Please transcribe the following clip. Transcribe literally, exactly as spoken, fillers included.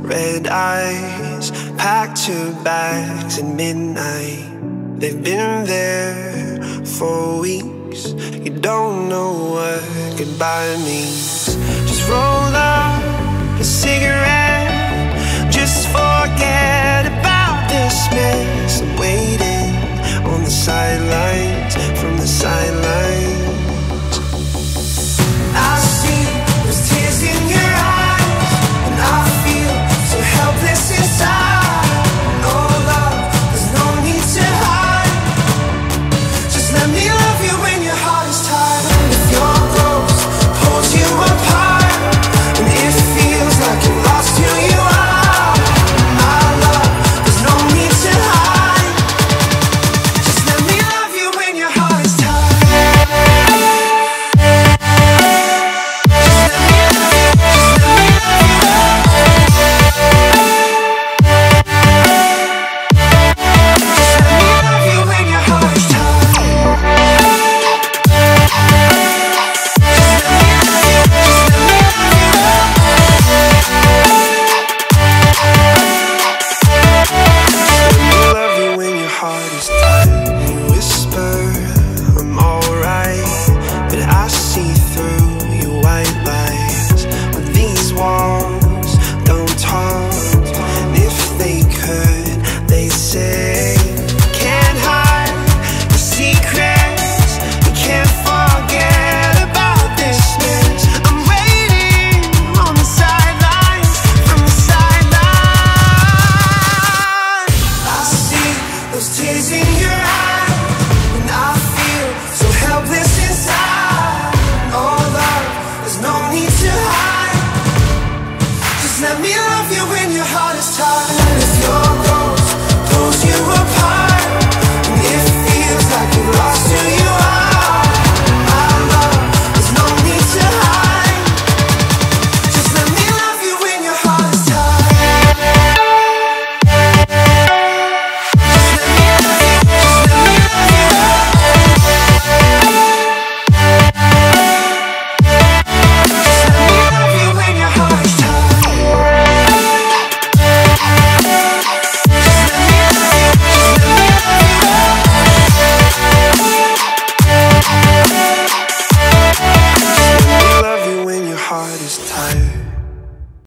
red eyes, packed your bags at midnight. They've been there for weeks. You don't know what goodbye means. Just roll up a cigarette, just forget about this mess. I'm waiting on the sidelines, from the sidelines. I see those tears in your eyes, and I feel so helpless inside. Oh love, there's no need to hide. Just let me love you when your heart is tired. If your ghost pulls you apart, and it feels like you lost who you are, my love, there's no need to hide. Just let me love you when your heart is tired. Let me love you when your heart is tired. If you're